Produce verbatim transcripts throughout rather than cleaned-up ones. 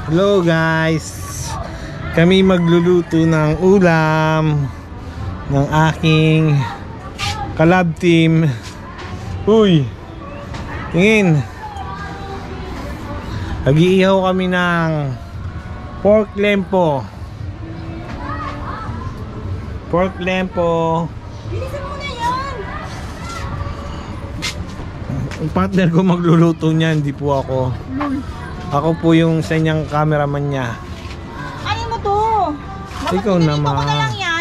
Hello guys, kami magluluto ng ulam ng aking kalab team. Uy, tingin, nag-iihaw kami ng pork lempo. Pork lempo. Bilisan mo na yan. Ang partner ko magluluto niya, hindi po ako. Ako po yung sa niyang cameraman niya. Ayaw mo to. Bakit Ikaw pinilito naman. ko na lang yan?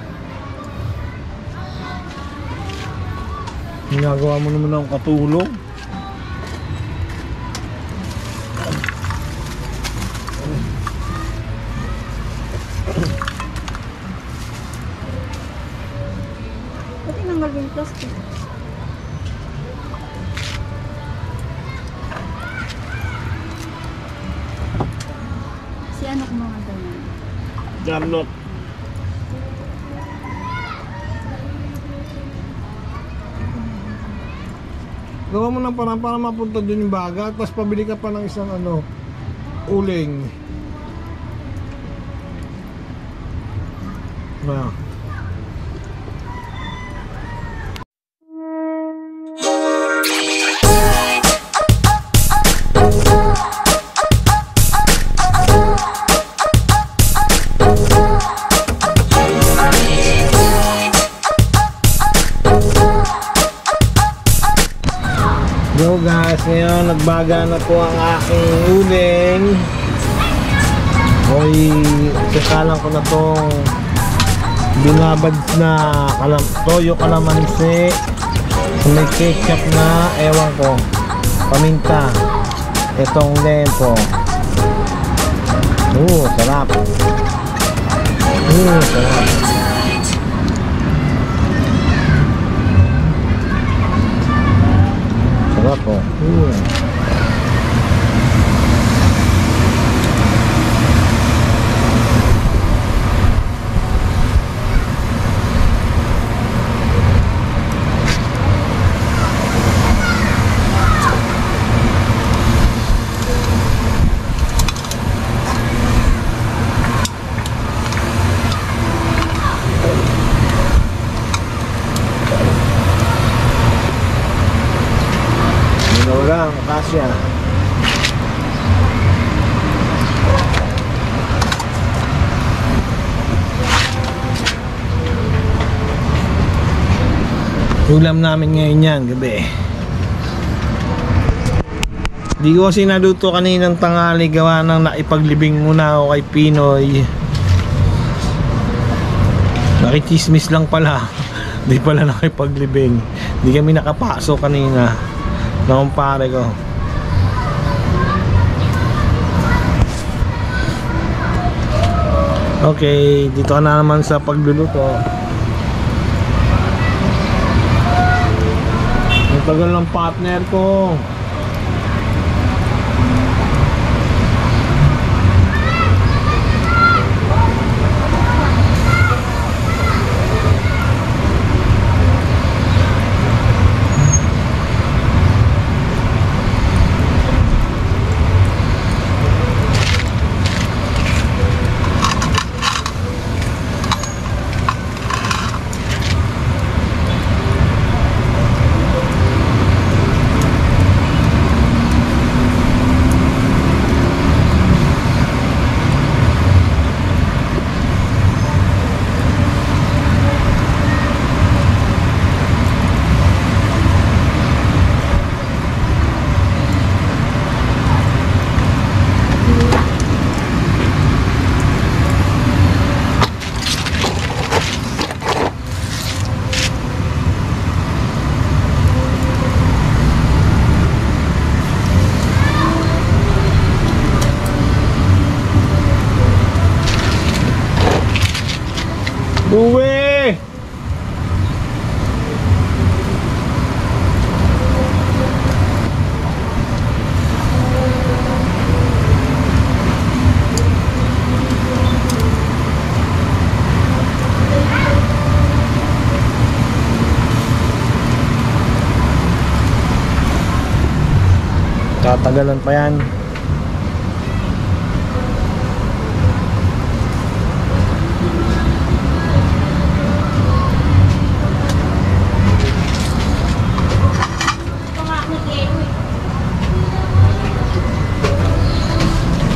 Ginagawa mo naman ng katulong. Pati nanggal yung plastic. Si ano kung mga ganyan? Jarnot. Gawa mo ng parang para mapunta dun yung baga, tapos pabili ka pa ng isang ano, uling. Na. Yo guys, ngayon nagbaga na po ang aking uling. Hoy, kakalang ko na tong binabad na kalam toyo kalamansi. May ketchup na, ewan ko, paminta. Itong lempo. Oo, sarap. Oo, sarap. Sarap po. Uh. Lang, kasya. Ulam namin ngayon yan, gabi. Di ko kasi naluto kaninang tanghali, gawa ng naipaglibing muna ako kay Pinoy. Nakichismis lang pala. Di pala nakipaglibing. Di kami nakapasok kanina. Nakumpare ko. Okay, dito ka na naman sa pagluluto. Ang tagal ng partner ko. Uwi! Tatagalan pa yan.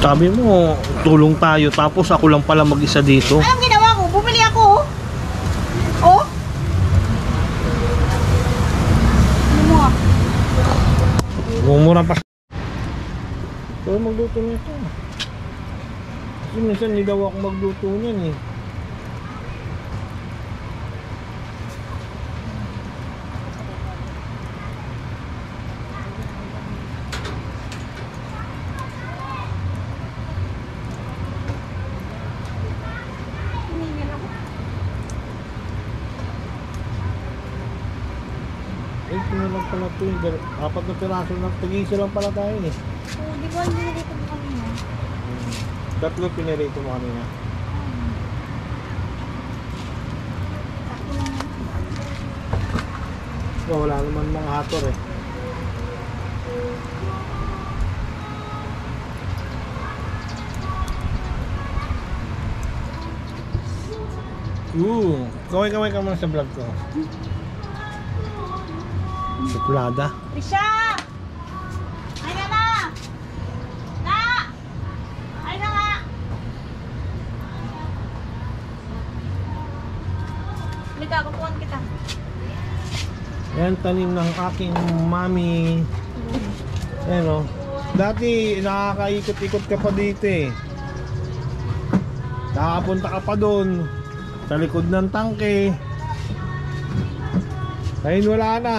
Sabi mo, tulong tayo tapos ako lang pala mag-isa dito. Anong ginawa ko? Bumili ako. Oh? Ano mo ah? Mumura pa. Pero magluto nito. Kasi minsan hindi daw ako magluto niyan eh. Eh, kino lang pala ito eh. Dar- Apat na piraso lang. Tag-isa lang pala tayo eh. Oh, di ba ang binili ko mo kanina? Tatlo pinirito mo kanina. Sakto lang yan. Oh, wala naman mga hator eh. Ooh, kaway-kaway ka muna sa vlog ko. Suplada. Risha! Ay na na! Na! Ay na nga! Halika, kukuhan kita. Yan tanim ng aking mami. Ayan o. Dati nakakaikot-ikot ka pa dito eh. Nakapunta ka pa doon sa likod ng tangke. Ngayon wala na.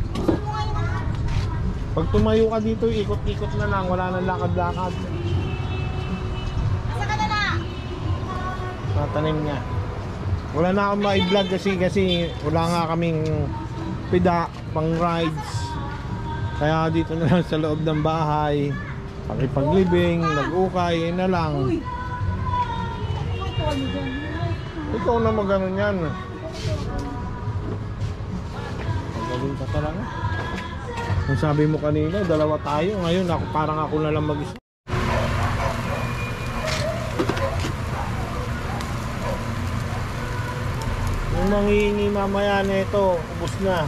Pag tumayo ka dito, ikot-ikot na lang. Wala nang lakad-lakad. Asa ka na na? Natanim niya. Wala na akong ma-vlog kasi kasi wala nga kaming pida pang rides. Kaya dito na lang sa loob ng bahay. Pakipaglibing, nag-ukay, yun na lang. Uy! Ito ano dyan? Ikaw na mag-ano yan. Magaling ka talaga. Kung sabi mo kanina, dalawa tayo. Ngayon, ako, parang ako na lang mag-isa. Yung manghihingi mamaya na ito, ubos na.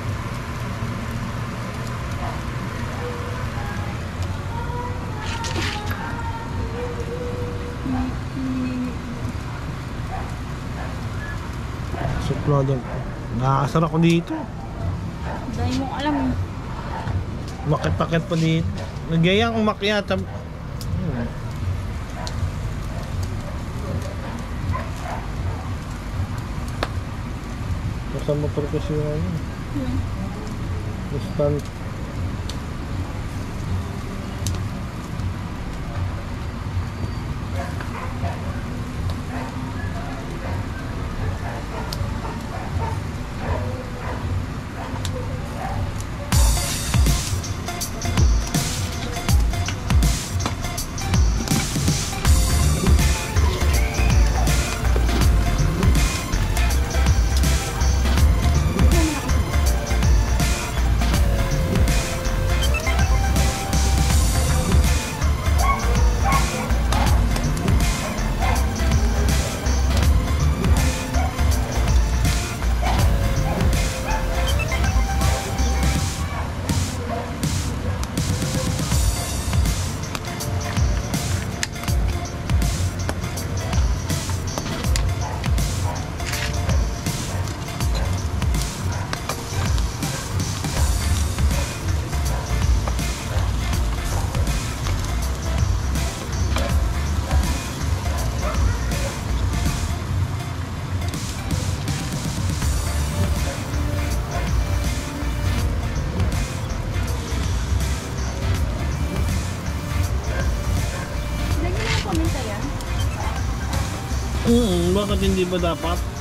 Suplado. Nakakasar ako dito. Dahil mo alam eh. Makit-pakit pa dito. Nagyayang umakyat. Tab- hmm. Nasa motor kasi yung ano. Hmm. Instant. Lagi mo na comment yan. Hmm, bakit hindi ba dapat?